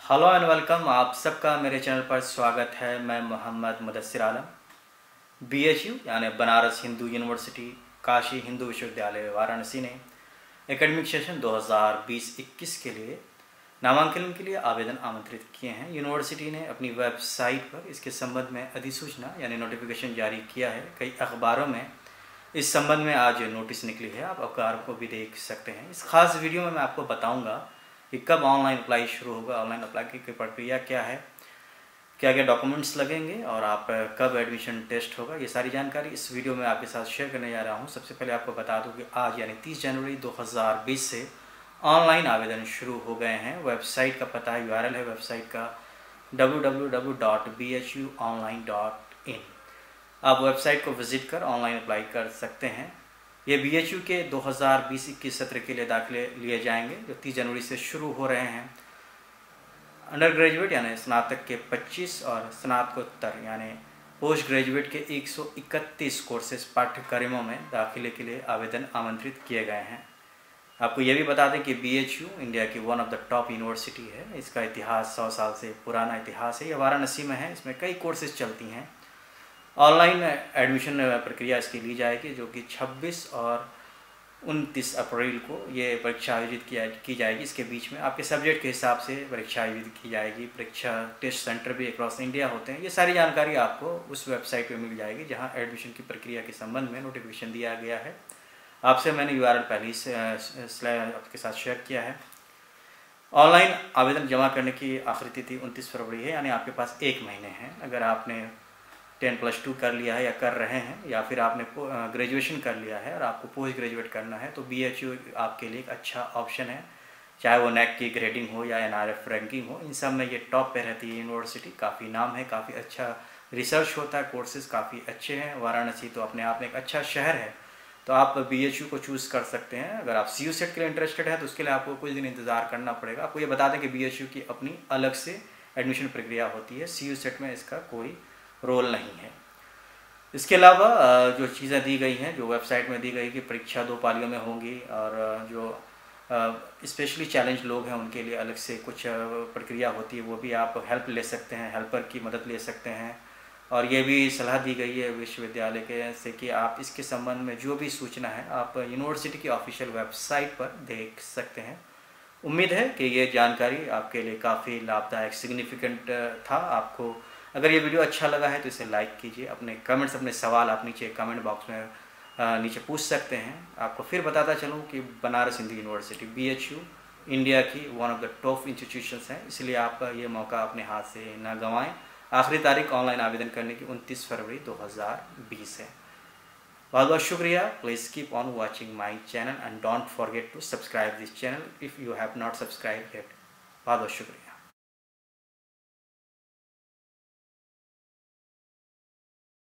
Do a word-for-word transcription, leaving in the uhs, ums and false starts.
Hello and welcome, आप सबका मेरे चैनल पर स्वागत है। मैं Mohammad Mudassir Alam. B H U यानी बनारस हिंदू यूनिवर्सिटी काशी हिंदू विश्वविद्यालय वाराणसी ने एकेडमिक सेशन दो हज़ार बीस इक्कीस के लिए नामांकन के लिए आवेदन आमंत्रित किए हैं। यूनिवर्सिटी ने अपनी वेबसाइट पर इसके संबंध में अधिसूचना यानी नोटिफिकेशन जारी किया है। कई अखबारों में इस संबंध में आज नोटिस निकली है, आप अखबार को भी देख सकते हैं। इस खास वीडियो में मैं आपको बताऊंगा कि कब ऑनलाइन अप्लाई शुरू होगा, ऑनलाइन अप्लाई की प्रक्रिया क्या है, क्या क्या डॉक्यूमेंट्स लगेंगे और आप कब एडमिशन टेस्ट होगा, ये सारी जानकारी इस वीडियो में आपके साथ शेयर करने जा रहा हूँ। सबसे पहले आपको बता दूँ कि आज यानी तीस जनवरी दो हज़ार बीस से ऑनलाइन आवेदन शुरू हो गए हैं। वेबसाइट का पता है, यू आर एल है वेबसाइट का W W W dot B H U online dot in. आप वेबसाइट को विजिट कर ऑनलाइन अप्लाई कर सकते हैं। ये बी एच यू के दो हज़ार बीस इक्कीस सत्र के लिए दाखिले लिए जाएंगे जो तीस जनवरी से शुरू हो रहे हैं। अंडर ग्रेजुएट यानी स्नातक के पच्चीस और स्नातकोत्तर यानी पोस्ट ग्रेजुएट के एक सौ इकतीस कोर्सेज पाठ्यक्रमों में दाखिले के लिए आवेदन आमंत्रित किए गए हैं। आपको ये भी बता दें कि बी एच यू इंडिया की one of the top university है। इसका इतिहास सौ साल से पुराना इतिहास है। ये वाराणसी में है। इसमें कई कोर्सेज चलती हैं। ऑनलाइन एडमिशन प्रक्रिया इसकी ली जाएगी जो कि छब्बीस और उनतीस अप्रैल को ये परीक्षा आयोजित किया की जाएगी। इसके बीच में आपके सब्जेक्ट के हिसाब से परीक्षा आयोजित की जाएगी। परीक्षा टेस्ट सेंटर भी अक्रॉस इंडिया होते हैं। ये सारी जानकारी आपको उस वेबसाइट पे मिल जाएगी जहां एडमिशन की प्रक्रिया के संबंध में नोटिफिकेशन दिया गया है। आपसे मैंने यू आर एल पहले से स्लाइड आपके साथ शेयर किया है। ऑनलाइन आवेदन जमा करने की आखिरी तिथि उनतीस फरवरी है, यानी आपके पास एक महीने हैं। अगर आपने टेन प्लस टू कर लिया है या कर रहे हैं या फिर आपने ग्रेजुएशन कर लिया है और आपको पोस्ट ग्रेजुएट करना है तो बी एच यू आपके लिए एक अच्छा ऑप्शन है। चाहे वो नैक की ग्रेडिंग हो या एन आर एफ रैंकिंग हो, इन सब में ये टॉप पे रहती है यूनिवर्सिटी। काफ़ी नाम है, काफ़ी अच्छा रिसर्च होता है, कोर्सेज काफ़ी अच्छे हैं। वाराणसी तो अपने आप में एक अच्छा शहर है, तो आप बी एच यू को चूज़ कर सकते हैं। अगर आप सी यू सेट के लिए इंटरेस्टेड है तो उसके लिए आपको कुछ दिन इंतज़ार करना पड़ेगा। आपको ये बता दें कि बी एच यू की अपनी अलग से एडमिशन प्रक्रिया होती है। सी यू सेट में इसका कोई रोल नहीं है। इसके अलावा जो चीज़ें दी गई हैं, जो वेबसाइट में दी गई कि परीक्षा दो पालियों में होंगी और जो स्पेशली चैलेंज लोग हैं उनके लिए अलग से कुछ प्रक्रिया होती है, वो भी आप हेल्प ले सकते हैं, हेल्पर की मदद ले सकते हैं। और ये भी सलाह दी गई है विश्वविद्यालय के से कि आप इसके संबंध में जो भी सूचना है आप यूनिवर्सिटी की ऑफिशियल वेबसाइट पर देख सकते हैं। उम्मीद है कि ये जानकारी आपके लिए काफ़ी लाभदायक सिग्निफिकेंट था। आपको अगर ये वीडियो अच्छा लगा है तो इसे लाइक कीजिए। अपने कमेंट्स, अपने सवाल आप नीचे कमेंट बॉक्स में नीचे पूछ सकते हैं। आपको फिर बताता चलूँ कि Banaras Hindu University B H U India की one of the top institutions हैं, इसलिए आप ये मौका अपने हाथ से ना गंवाएं। आखिरी तारीख ऑनलाइन आवेदन करने की उनतीस फरवरी दो हज़ार बीस है। बहुत बहुत शुक्रिया। Please keep on watching my channel and don't forget to subscribe this channel if you have not subscribe yet. बहुत बहुत शुक्रिया।